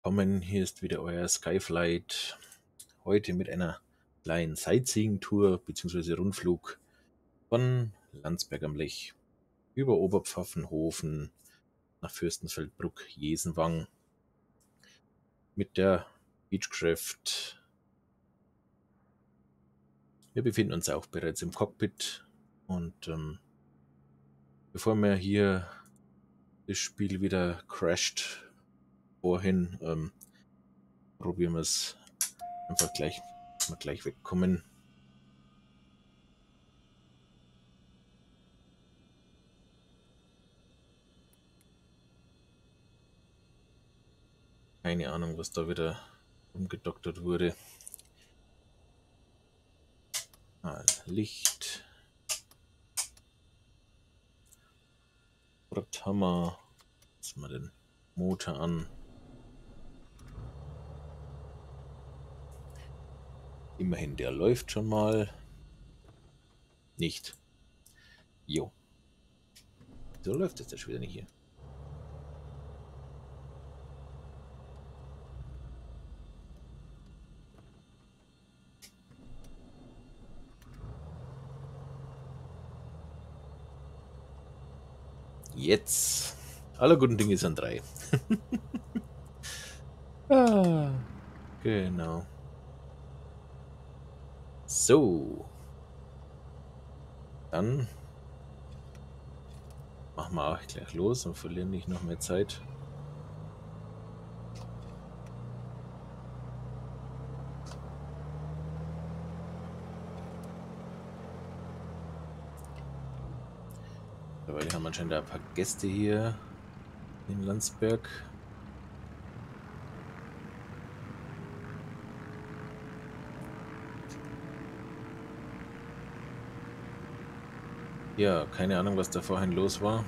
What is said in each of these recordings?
Willkommen, hier ist wieder euer Skyflight. Heute mit einer kleinen Sightseeing-Tour bzw. Rundflug von Landsberg am Lech über Oberpfaffenhofen nach Fürstenfeldbruck, Jesenwang mit der Beechcraft. Wir befinden uns auch bereits im Cockpit und bevor mir hier das Spiel wieder crasht vorhin, probieren wir es einfach gleich wegkommen. Keine Ahnung, was da wieder umgedoktert wurde. Licht. Dort haben wir jetzt mal den Motor an. Immerhin, der läuft schon mal. Nicht. Jo. So läuft es schon wieder nicht hier. Jetzt. Alle guten Dinge sind drei. Genau. So. Dann machen wir auch gleich los und verlieren nicht noch mehr Zeit. Weil wir haben anscheinend ein paar Gäste hier in Landsberg. Ja, keine Ahnung, was da vorhin los war.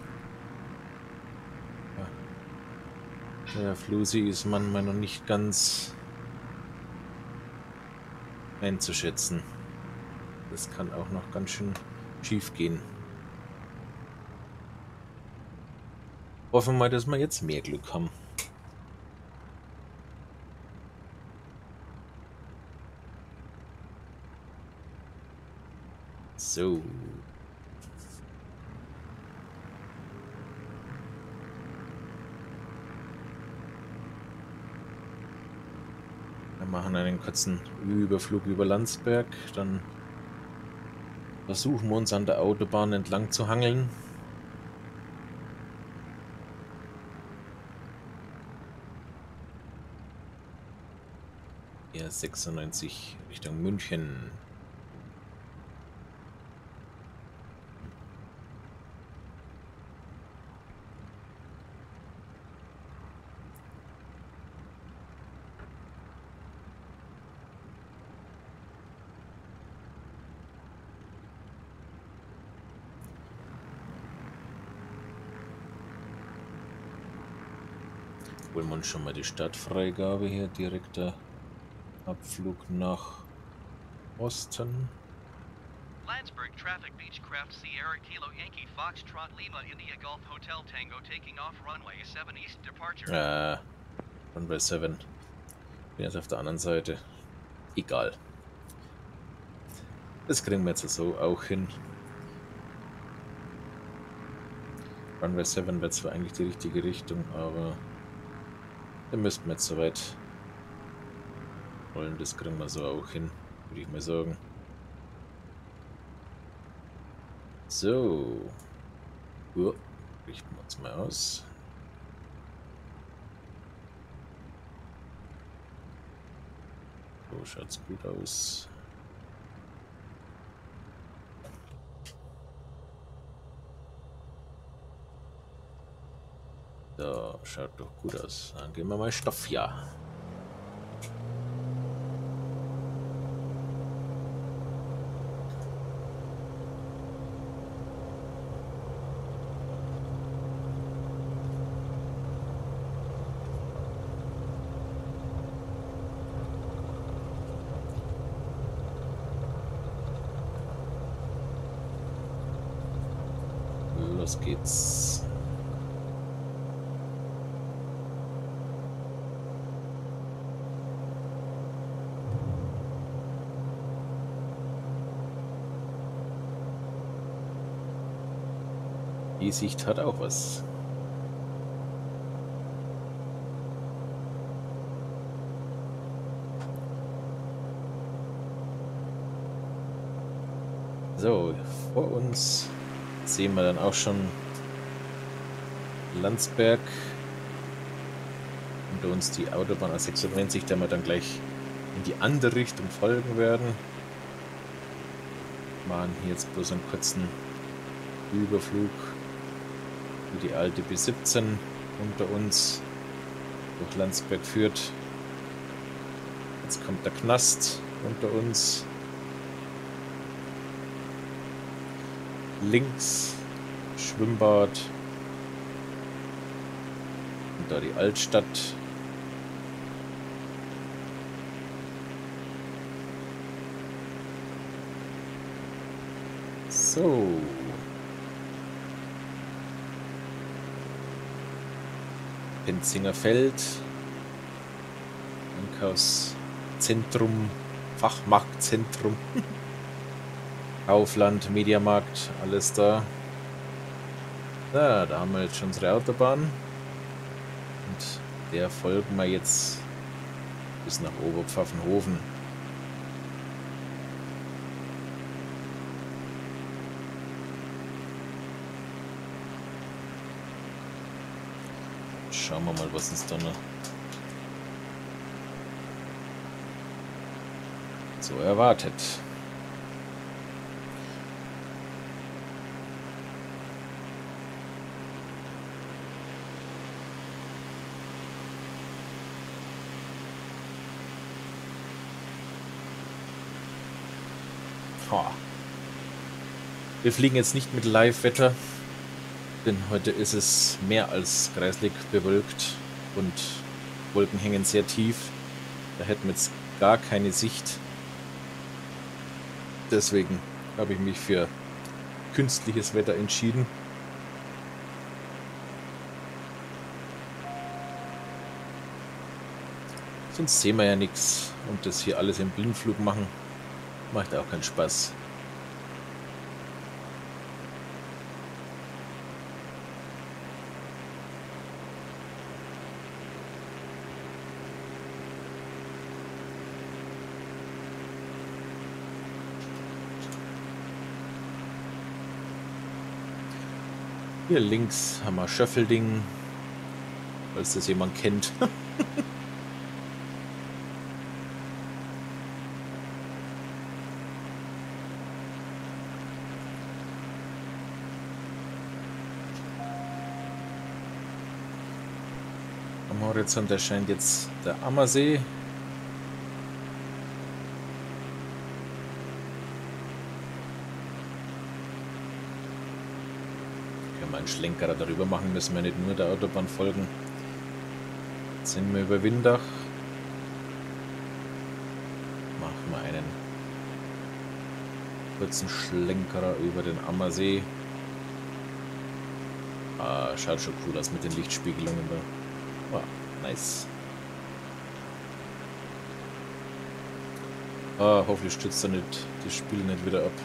Ja, Flusi ist manchmal noch nicht ganz einzuschätzen. Das kann auch noch ganz schön schief gehen. Hoffen wir mal, dass wir jetzt mehr Glück haben. So. Wir machen einen kurzen Überflug über Landsberg. Dann versuchen wir uns an der Autobahn entlang zu hangeln. Ja, 96 Richtung München. Holen wir uns schon mal die Startfreigabe hier, direkter Abflug nach Osten. Landsberg Traffic Beechcraft Sierra Kilo Yankee Foxtrot Lima India Golf Hotel Tango taking off runway 7 East Departure. Runway 7. Bin jetzt auf der anderen Seite. Egal. Das kriegen wir jetzt so auch hin. Runway 7 wäre zwar eigentlich die richtige Richtung, aber da müssten wir jetzt soweit wollen. Das kriegen wir so auch hin, würde ich mal sagen. So. Richten wir uns mal aus. So schaut's gut aus. So, schaut doch gut aus. Dann gehen wir mal Stoff, ja. Los geht's. Die Sicht hat auch was. So, vor uns sehen wir dann auch schon Landsberg. Unter uns die Autobahn A96, der wir dann gleich in die andere Richtung folgen werden. Machen hier jetzt bloß einen kurzen Überflug, wie die alte B17 unter uns durch Landsberg führt. Jetzt kommt der Knast unter uns. Links Schwimmbad. Und da die Altstadt. So. Penzinger Feld. Einkaufszentrum. Fachmarktzentrum. Kaufland, Mediamarkt, alles da. Ja, da haben wir jetzt schon unsere Autobahn. Und der folgen wir jetzt bis nach Oberpfaffenhofen. Schauen wir mal, was uns da noch so erwartet. Wir fliegen jetzt nicht mit Live-Wetter, denn heute ist es mehr als kreislig bewölkt und Wolken hängen sehr tief. Da hätten wir jetzt gar keine Sicht. Deswegen habe ich mich für künstliches Wetter entschieden. Sonst sehen wir ja nichts und das hier alles im Blindflug machen, macht auch keinen Spaß. Hier links haben wir Schöffelding, falls das jemand kennt. Am Horizont erscheint jetzt der Ammersee. Einen Schlenkerer darüber machen, müssen wir nicht nur der Autobahn folgen. Jetzt sind wir über Windach. Machen wir einen kurzen Schlenkerer über den Ammersee. Ah, schaut schon cool aus mit den Lichtspiegelungen da. Ah, nice. Ah, hoffentlich stürzt er nicht das Spiel nicht wieder ab.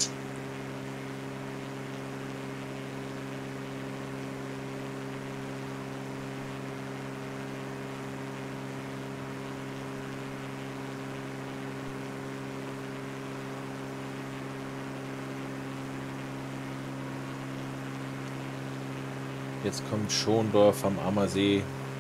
Jetzt kommt Schondorf am Ammersee.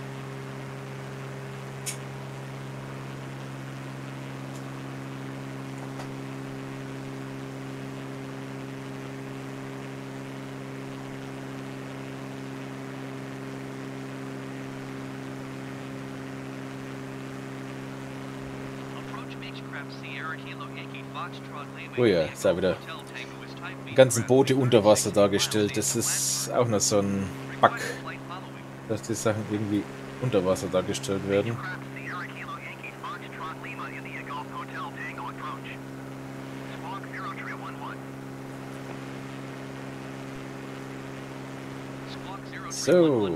Oh ja, ist ja wieder die ganzen Boote unter Wasser dargestellt. Das ist auch noch so ein Bug, dass die Sachen irgendwie unter Wasser dargestellt werden. So.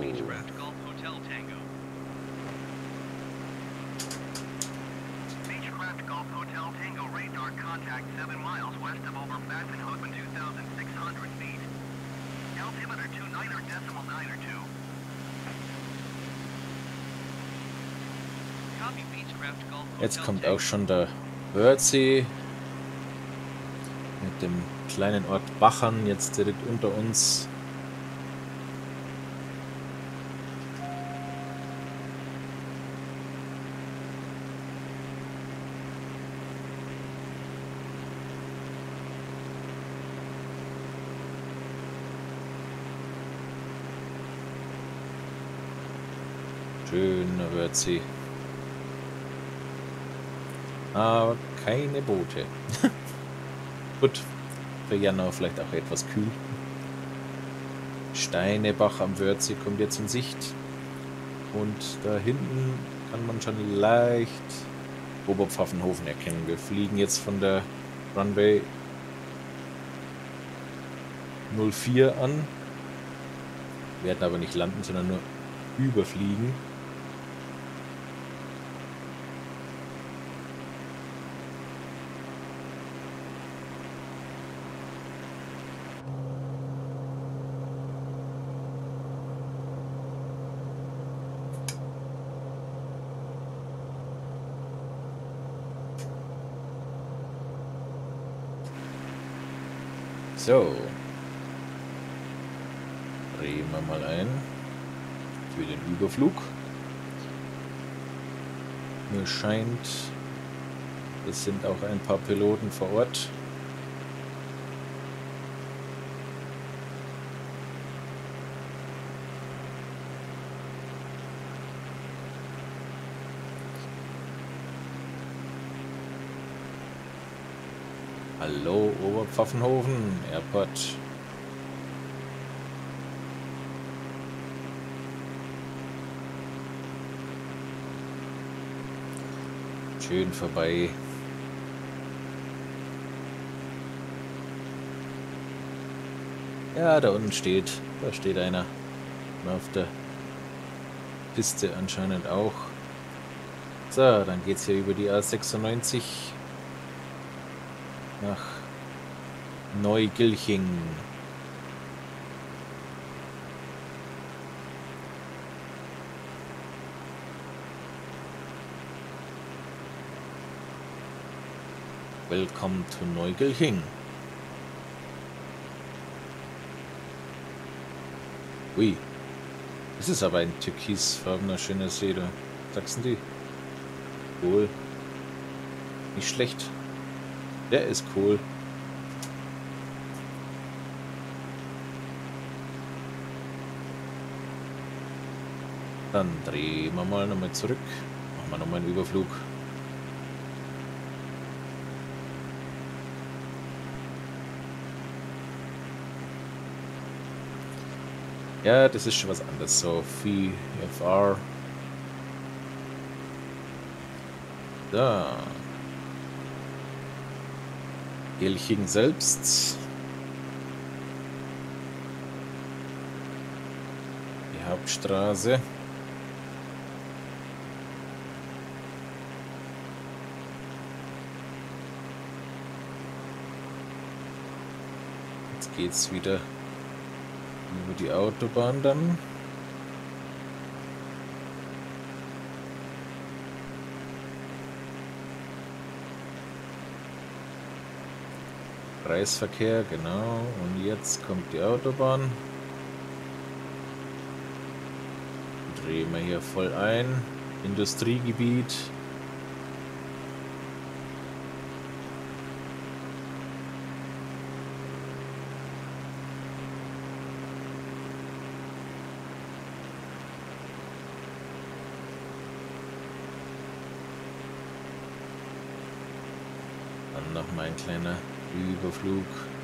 decimal 9 or 2. Copy Beechcraft Golf Jetzt Hotel kommt Tango. auch schon der Wörthsee mit dem kleinen Ort Bachern jetzt direkt unter uns. Schöner Wörthsee. Aber keine Boote. Gut, für Januar vielleicht auch etwas kühl. Steinebach am Wörthsee kommt jetzt in Sicht. Und da hinten kann man schon leicht Oberpfaffenhofen erkennen. Wir fliegen jetzt von der Runway 04 an. Werden aber nicht landen, sondern nur überfliegen. So. Drehen wir mal ein für den Überflug. Mir scheint, es sind auch ein paar Piloten vor Ort. Hallo, Oberpfaffenhofen, Airport. Schön vorbei. Ja, da unten steht einer. Auf der Piste anscheinend auch. So, dann geht's hier über die A96 nach Neugilching. Welcome to Neugilching. Ui, das ist aber ein türkisfarbener schöner See da. Sagst du die? Cool. Nicht schlecht. Der ist cool. Dann drehen wir mal nochmal zurück. Machen wir nochmal einen Überflug. Ja, das ist schon was anderes. So, VFR. Da. Gilching selbst. Die Hauptstraße. Jetzt geht's wieder über die Autobahn dann. Kreisverkehr, genau. Und jetzt kommt die Autobahn. Drehen wir hier voll ein. Industriegebiet. Dann noch mal ein kleiner Überflug.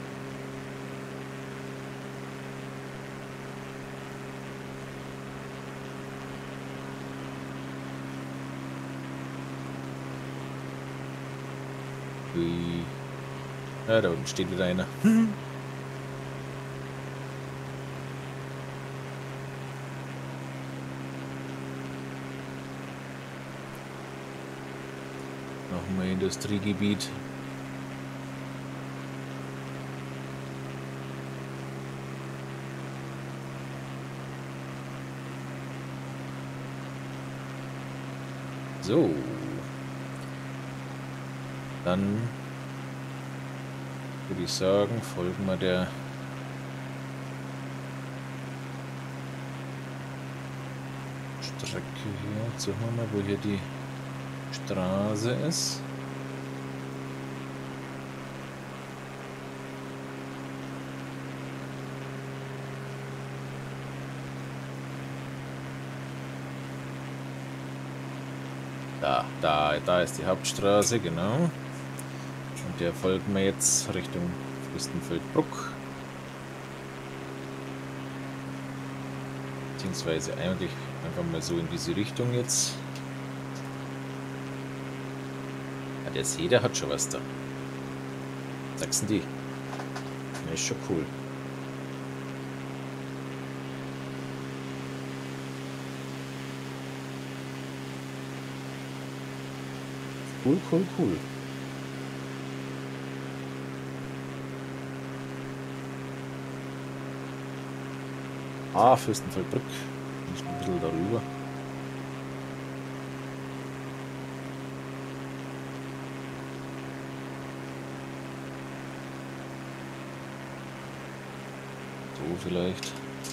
Ui. Ja, da unten steht wieder einer. Nochmal Industriegebiet. So. Dann würde ich sagen, folgen wir der Strecke hier. Jetzt suchen wir mal, wo hier die Straße ist. Da ist die Hauptstraße, genau. Und der folgen wir jetzt Richtung Fürstenfeldbruck. Beziehungsweise eigentlich einfach mal so in diese Richtung jetzt. Ja, der See, der hat schon was da. Sagst du die? Ja, ist schon cool. Cool. Ah, Fürstenfeldbruck. Ist ein bisschen darüber. So vielleicht.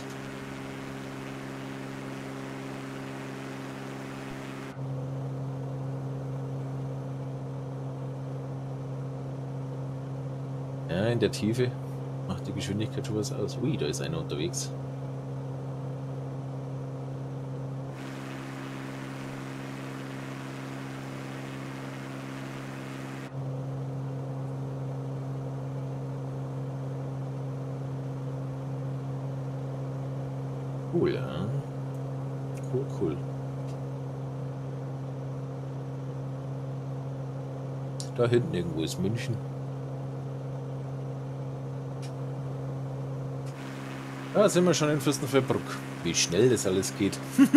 Ja, in der Tiefe macht die Geschwindigkeit schon was aus. Ui, da ist einer unterwegs. Cool, ja. Cool. Da hinten irgendwo ist München. Da sind wir schon in Fürstenfeldbruck. Wie schnell das alles geht.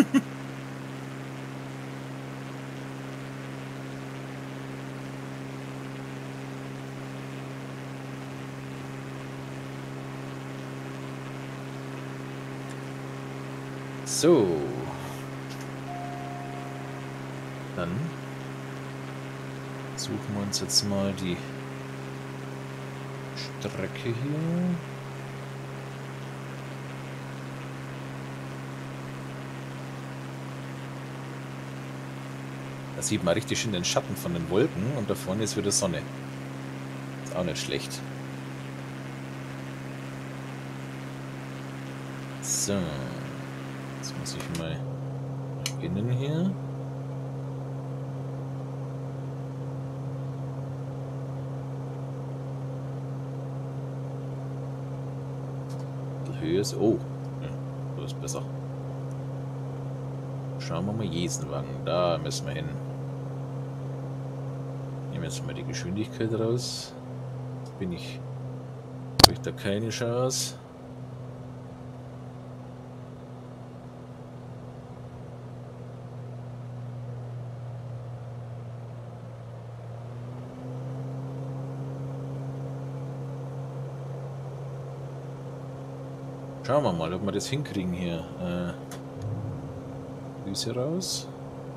So. Dann suchen wir uns jetzt mal die Strecke hier. Da sieht man richtig schön den Schatten von den Wolken und da vorne ist wieder Sonne. Ist auch nicht schlecht. So. Jetzt muss ich mal nach innen hier. Die Höhe ist... Oh. Ja, so ist besser. Schauen wir mal Jesenwangen. Da müssen wir hin. Nehmen wir jetzt mal die Geschwindigkeit raus. Habe ich da keine Chance. Schauen wir mal, ob wir das hinkriegen hier. Füße raus.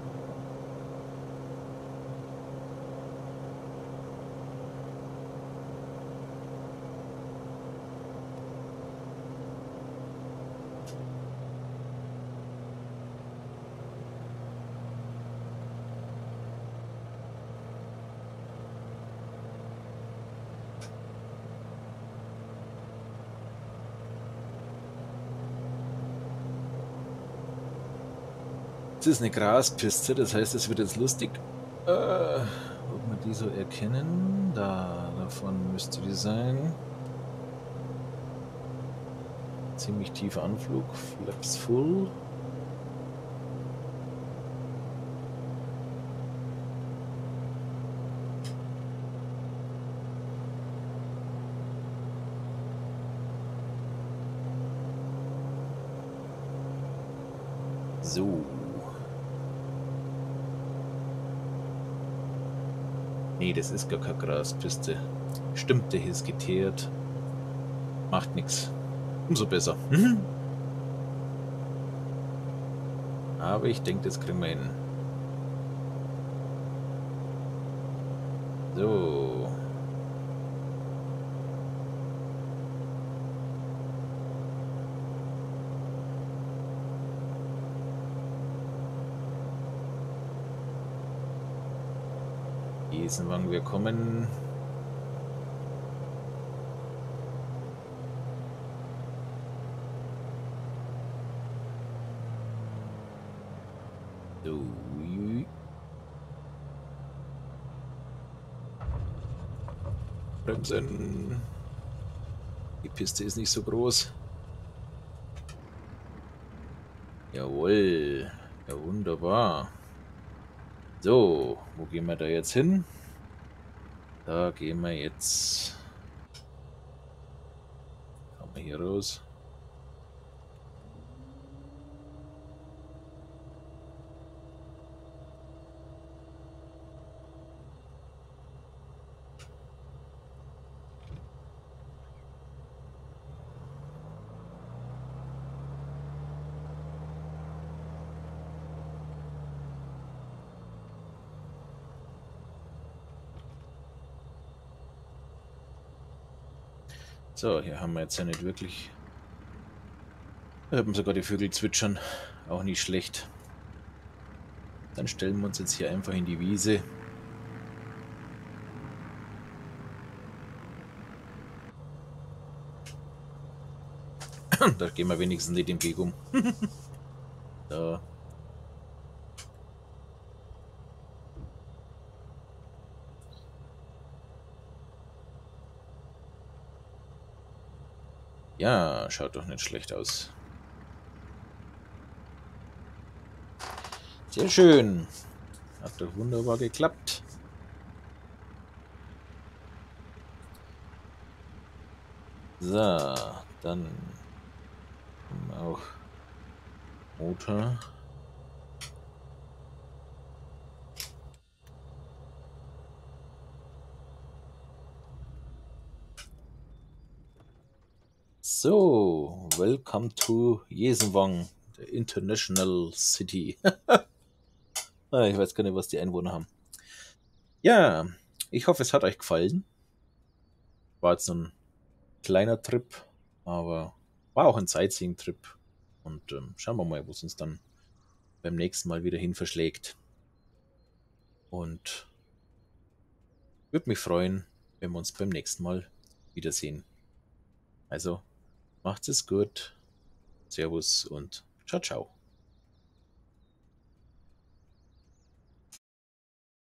Das ist eine Graspiste, das heißt, es wird jetzt lustig. Ob wir die so erkennen? Davon müsste die sein. Ziemlich tiefer Anflug, Flaps full. So. Nee, das ist gar keine Graspiste. Stimmt, der hier ist geteert. Macht nichts. Umso besser. Aber ich denke, das kriegen wir hin. So. Jesenwang, wir kommen. So. Bremsen. Die Piste ist nicht so groß. Jawohl. Ja, wunderbar. So, wo gehen wir da jetzt hin? Da gehen wir jetzt. Kommen wir hier raus. So, hier haben wir jetzt ja nicht wirklich. Da haben sogar die Vögel zwitschern. Auch nicht schlecht. Dann stellen wir uns jetzt hier einfach in die Wiese. Da gehen wir wenigstens nicht im Weg um. Da. Ja, schaut doch nicht schlecht aus. Sehr schön. Hat doch wunderbar geklappt. So, dann auch Motor. So, welcome to Jesenwang, the International City. Ich weiß gar nicht, was die Einwohner haben. Ja, ich hoffe, es hat euch gefallen. War jetzt so ein kleiner Trip, aber war auch ein Sightseeing-Trip. Und schauen wir mal, wo es uns dann beim nächsten Mal wieder hin verschlägt. Und würde mich freuen, wenn wir uns beim nächsten Mal wiedersehen. Also, macht's es gut. Servus und ciao, ciao.